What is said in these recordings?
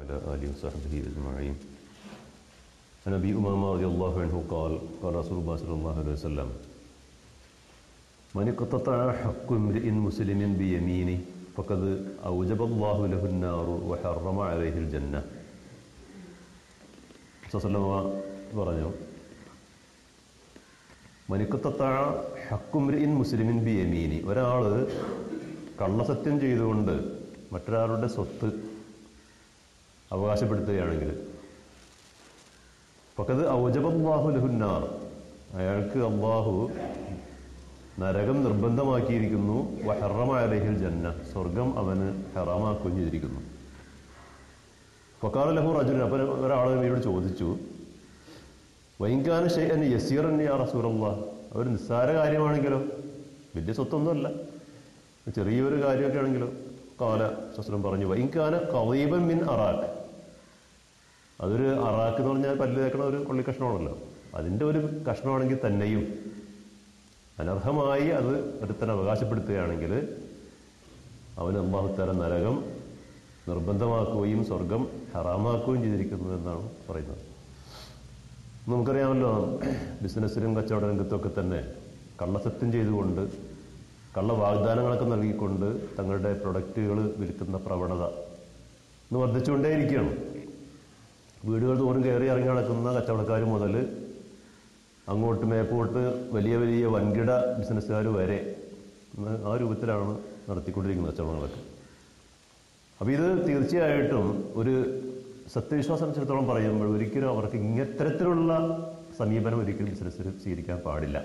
وعلى آله وصحبه أجمعين. عن أبي أمامة رضي الله عنه قال قال رسول الله صلى الله عليه وسلم من اقتطع حق امرئ مسلم بيمينه فقد أوجب الله له النار وحرم عليه الجنة. സല്ലല്ലാഹു പറഞ്ഞു, മനിക്കത്തത്താഴ ഹക്കുംരിൻ മുസ്ലിമിൻ ബി യമീനി, ഒരാൾ കള്ളസത്യം ചെയ്തുകൊണ്ട് മറ്റൊരാളുടെ സ്വത്ത് അവകാശപ്പെടുത്തുകയാണെങ്കിൽ ഫഖദ് ഔജബല്ലാഹു ലഹുന്നാർ, അയാൾക്ക് അള്ളാഹു നരകം നിർബന്ധമാക്കിയിരിക്കുന്നു. വഹറമ അലൈഹിൽ ജന്ന, സ്വർഗം അവന് ഹറാമാക്കുകയും ചെയ്തിരിക്കുന്നു. ഫഖാല ലഹു റജുലുൻ, അപ്പോൾ ഒരാൾ ഇവരോട് ചോദിച്ചു, വൈൻകാന ഷൈഅൻ യസീറൻ യാ റസൂലല്ലാഹ്, ഒരു നിസ്സാര കാര്യമാണെങ്കിലോ, വലിയ സ്വത്തൊന്നുമല്ല, ചെറിയൊരു കാര്യമൊക്കെ ആണെങ്കിലോ. ഖാല റസൂലുള്ളാഹി പറഞ്ഞു, വൈൻകാന ഖളീബൻ മിൻ അറാഖ്, അതൊരു അറാഖ് എന്ന് പറഞ്ഞാൽ പല്ല് തേക്കണ ഒരു കൊള്ളി കഷ്ണമാണല്ലോ, അതിൻ്റെ ഒരു കഷ്ണമാണെങ്കിൽ തന്നെയും അനർഹമായി അത് ഒരുത്തനെ അവകാശപ്പെടുത്തുകയാണെങ്കിൽ അവന് അല്ലാഹു തആല നരകം നിർബന്ധമാക്കുകയും സ്വർഗം ഹറാമാക്കുകയും ചെയ്തിരിക്കുന്നു എന്നാണ് പറയുന്നത്. നമുക്കറിയാമല്ലോ, ബിസിനസ്സിലും കച്ചവട രംഗത്തൊക്കെ തന്നെ കള്ളസത്യം ചെയ്തുകൊണ്ട് കള്ള വാഗ്ദാനങ്ങളൊക്കെ നൽകിക്കൊണ്ട് തങ്ങളുടെ പ്രൊഡക്റ്റുകൾ വിൽക്കുന്ന പ്രവണത ഇന്ന് വർദ്ധിച്ചുകൊണ്ടേയിരിക്കുകയാണ്. വീടുകൾ തോറും കയറി ഇറങ്ങി നടക്കുന്ന കച്ചവടക്കാർ മുതൽ അങ്ങോട്ട് മേപ്പോട്ട് വലിയ വലിയ വൻകിട ബിസിനസ്സുകാർ വരെ ആ രൂപത്തിലാണ് നടത്തിക്കൊണ്ടിരിക്കുന്നത് കച്ചവടങ്ങളൊക്കെ. അപ്പോൾ ഇത് തീർച്ചയായിട്ടും ഒരു സത്യവിശ്വാസം അനുസരിച്ചിടത്തോളം പറയുമ്പോൾ ഒരിക്കലും അവർക്ക് ഇത്തരത്തിലുള്ള സമീപനം ഒരിക്കലും ബിസിനസ്സിൽ സ്വീകരിക്കാൻ പാടില്ല.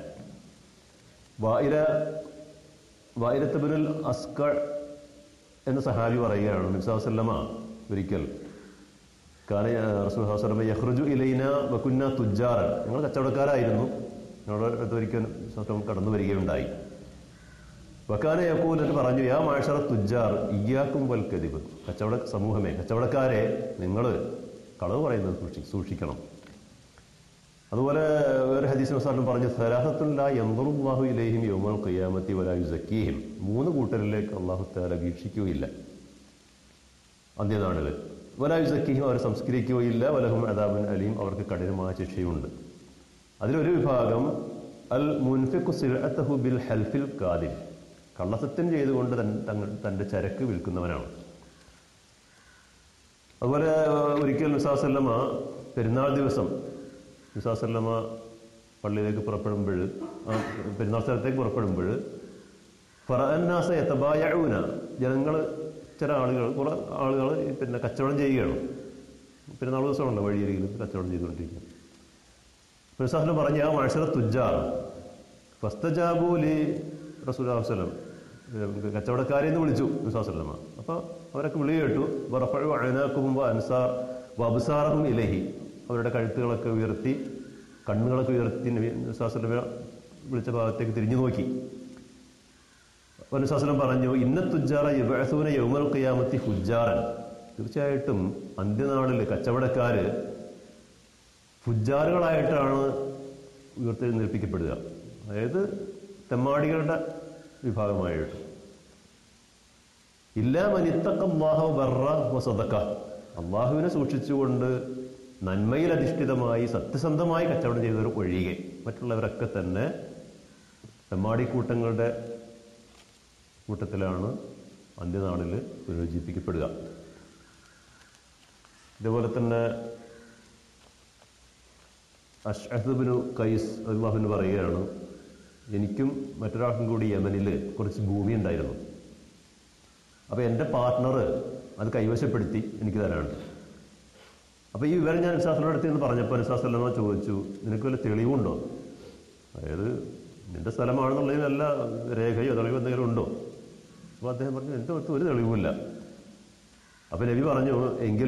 വായിലത്ത് ബിനുൽ അസ്കർ എന്ന സഹാബി പറയുകയാണ്, നബി സല്ലല്ലാഹു അലൈഹി വസല്ലമ ഒരിക്കൽ കാന റസൂലുള്ളാഹി സ്വല്ലല്ലാഹു അലൈഹി വസല്ലം യഖ്റുജു ഇലൈനാ വകുന്ന തുജ്ജാറൻ, ഞങ്ങൾ കച്ചവടക്കാരായിരുന്നു, ഞങ്ങളുടെ അടുത്ത് ഒരിക്കൽ കടന്നു വരികയുണ്ടായി. വക്കാന യഖൂൽ, എന്ന് പറഞ്ഞു, യാ മാശറ തുജ്ജാർ ഇയ്യാക്കും വൽ കദിബ്, കച്ചവട സമൂഹമേ, കച്ചവടക്കാരെ, നിങ്ങൾ കളവ് പറയുന്നത് സൂക്ഷിക്കണം. അതുപോലെ വേറെ ഹദീസ് വസല്ലം പറഞ്ഞു, സലാസത്തുൻ ലാ യൻദുറുല്ലാഹു ഇലൈഹിം യൗമൽ ഖിയാമത്തി വലാ യുസക്കീഹിം, 3 കൂട്ടരിലേക്ക് അല്ലാഹു തആല വീക്ഷിക്കുകയില്ല അന്ത്യനാളിൽ. വലാ യുസക്കീഹിം, അവരെ സംസ്കരിക്കുകയില്ല. വലഹും അദാബുൻ അലീം, അവർക്ക് കഠിനമായ ശിക്ഷയുണ്ട്. അതിലൊരു വിഭാഗം അൽ മുൻഫിഖു സിൽഅതഹു ബിൽ ഹൽഫിൽ കാദിബ്, കള്ളസത്യം ചെയ്തുകൊണ്ട് തൻ്റെ ചരക്ക് വിൽക്കുന്നവനാണ്. അതുപോലെ ഒരിക്കൽ നബി സല്ലല്ലാഹു അലൈഹി വസല്ലമ പെരുന്നാൾ ദിവസം നബി സല്ലല്ലാഹു അലൈഹി വസല്ലമ പള്ളിയിലേക്ക് പുറപ്പെടുമ്പോൾ, പെരുന്നാൾ സ്ഥലത്തേക്ക് പുറപ്പെടുമ്പോൾ, ഫറഅന്നാസ യതബായഊന, ജനങ്ങൾ, ചില ആളുകൾ, കുറെ ആളുകൾ പിന്നെ കച്ചവടം ചെയ്യുകയാണ്. പെരുന്നാൾ ദിവസമാണല്ലോ, വഴിയരികിൽ കച്ചവടം ചെയ്തുകൊണ്ടിരിക്കുക. നബി സല്ലല്ലാഹു അലൈഹി വസല്ലം പറഞ്ഞു, യാ മഅശറ തുജ്ജാർ ഫസ്തജാബൂ ലി റസൂലുള്ളാഹി സ്വല്ലല്ലാഹു അലൈഹി വസല്ലം, കച്ചവടക്കാരെ എന്ന് വിളിച്ചു നബി സല്ലല്ലാഹു അലൈഹി വസല്ലം. അപ്പോൾ അവരൊക്കെ വിളി കേട്ടു. വറഫഉ അഅനാഖുഹും വഅബ്സാറഹും ഇലൈഹി, അവരുടെ കഴുത്തുകളൊക്കെ ഉയർത്തി, കണ്ണുകളൊക്കെ ഉയർത്തി നബി സല്ലല്ലാഹു അലൈഹി വസല്ലം വിളിച്ച ഭാഗത്തേക്ക് തിരിഞ്ഞു നോക്കി. നബി സല്ലല്ലാഹു അലൈഹി വസല്ലം പറഞ്ഞു, ഇന്ന തുജ്ജാറ യബ്അസൂന യൗമൽ ഖിയാമത്തി ഫുജ്ജാറൻ, തീർച്ചയായിട്ടും അന്ത്യനാളിൽ കച്ചവടക്കാർ ഫുജ്ജാറുകളായിട്ടാണ് ഉയർത്തെഴുന്നേൽപ്പിക്കപ്പെടുക, അതായത് തെമ്മാടികളുടെ വിഭാഗമായിട്ട്. ഇല്ലാ മനിത്തഖല്ലാഹ ബർറ വസദഖ, അള്ളാഹുവിനെ സൂക്ഷിച്ചുകൊണ്ട് നന്മയിൽ അധിഷ്ഠിതമായി സത്യസന്ധമായി കച്ചവടം ചെയ്തവർ ഒഴികെ മറ്റുള്ളവരൊക്കെ തന്നെ തെമ്മാടിക്കൂട്ടങ്ങളുടെ കൂട്ടത്തിലാണ് അന്ത്യനാളിൽ പുനരുജ്ജീവിപ്പിക്കപ്പെടുക. ഇതുപോലെ തന്നെ അശ്അദ് ബിനു ഖൈസ് റളിയല്ലാഹു അൻഹു പറയുകയാണ്, എനിക്കും മറ്റൊരാൾക്കും കൂടി യമനിൽ കുറച്ച് ഭൂമി ഉണ്ടായിരുന്നു. അപ്പോൾ എൻ്റെ പാർട്ട്ണർ അത് കൈവശപ്പെടുത്തി എനിക്ക് തരാനുണ്ട്. അപ്പോൾ ഈ വിവരം ഞാൻ നബി അടുത്ത് എന്ന് പറഞ്ഞപ്പോൾ നബി സല്ലല്ലാഹു അലൈഹി വസല്ലം ചോദിച്ചു, നിനക്ക് വല്ല തെളിവുണ്ടോ, അതായത് നിന്റെ സ്ഥലമാണെന്നുള്ളതിൽ വല്ല രേഖയോ തെളിവോ എന്തെങ്കിലും ഉണ്ടോ? അപ്പോൾ അദ്ദേഹം പറഞ്ഞു, എൻ്റെ അടുത്ത് ഒരു തെളിവുമില്ല. അപ്പോൾ നബി പറഞ്ഞു, എങ്കിൽ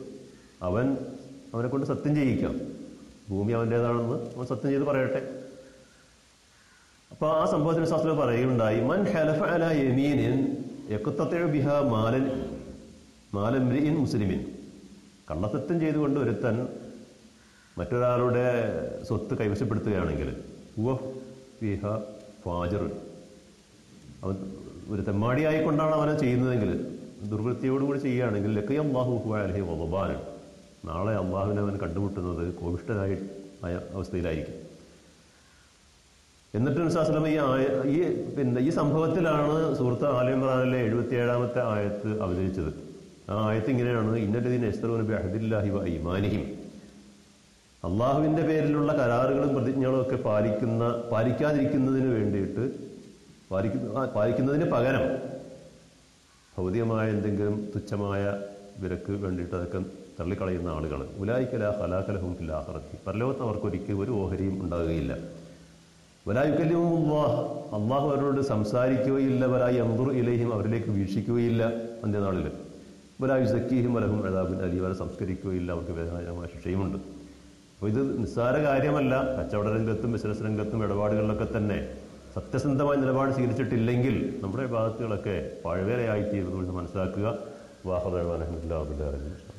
അവനെ കൊണ്ട് സത്യം ചെയ്യിക്കാം, ഭൂമി അവൻ്റേതാണെന്ന് അവൻ സത്യം ചെയ്ത് പറയട്ടെ. അപ്പോൾ ആ സംഭവത്തിന് ശാസ്ത്രം പറയുകയുണ്ടായി, മൻ ഹലഫ അലാ യമീനിൻ യഖ്തതിഉ ബിഹാ മാലൻ ഇംറിഇൻ മുസ്ലിമിൻ, കള്ളസത്യം ചെയ്തുകൊണ്ട് ഒരുത്തൻ മറ്റൊരാളുടെ സ്വത്ത് കൈവശപ്പെടുത്തുകയാണെങ്കിൽ ഹുവ ഫീഹാ ഫാജിർ, അവൻ ഒരു തെമ്മാടിയായിക്കൊണ്ടാണ് അവനെ ചെയ്യുന്നതെങ്കിൽ ദുർവൃത്തിയോടുകൂടി ചെയ്യുകയാണെങ്കിൽ ലക്കയ അള്ളാഹു അലഹി വബാനാണ്. നാളെ അള്ളാഹുവിനെ അവൻ കണ്ടുമുട്ടുന്നത് കോപിഷ്ഠനായ അവസ്ഥയിലായിരിക്കും. എന്നിട്ട് നബി ഈ സംഭവത്തിലാണ് സൂറത്ത് ആല ഇംറാനിലെ 77-ാമത്തെ ആയത്ത് അവതരിച്ചത്. ആ ആയത്ത് ഇങ്ങനെയാണ്: ഇന്നല്ലദീന യശ്തറൂന ബിഅഹ്ദില്ലാഹി വഅയ്മാനിഹിം. അള്ളാഹുവിൻ്റെ പേരിലുള്ള കരാറുകളും പ്രതിജ്ഞകളും ഒക്കെ പാലിക്കാതിരിക്കുന്നതിന് വേണ്ടിയിട്ട് പാലിക്കുന്നതിന് പകരം ഭൗതികമായ എന്തെങ്കിലും തുച്ഛമായ വിലക്ക് വേണ്ടിയിട്ട് അതൊക്കെ തള്ളിക്കളയുന്ന ആളുകൾ, ഉലായിക ലാ ഖലാഖ ലഹും ഫിൽ ആഖിറത്തി, പരലോകത്ത് അവർക്കൊരിക്കലും ഒരു ഓഹരിയും ഉണ്ടാകുകയില്ല. വലാ യുകല്ലിമുഹുല്ലാഹ്, അള്ളാഹു അവരോട് സംസാരിക്കുകയില്ല. വലാ യൻദുറു ഇലൈഹിം, അവരിലേക്ക് വീക്ഷിക്കുകയില്ല അന്ത്യനാളിൽ. വലാ യുസക്കീഹിം വലഹും അദാബുൻ അലീം, അവരെ സംസ്കരിക്കുകയില്ല, അവർക്ക് വേദനാജനകമായ ശിക്ഷയുമുണ്ട്. അപ്പോൾ ഇത് നിസ്സാര കാര്യമല്ല. കച്ചവട രംഗത്തും ബിസിനസ് രംഗത്തും ഇടപാടുകളിലൊക്കെ തന്നെ സത്യസന്ധമായ നിലപാട് സ്വീകരിച്ചിട്ടില്ലെങ്കിൽ നമ്മുടെ ഭാഗത്തുകളൊക്കെ പഴവേലയായിത്തീരുന്നു എന്ന് മനസ്സിലാക്കുക. വാഹന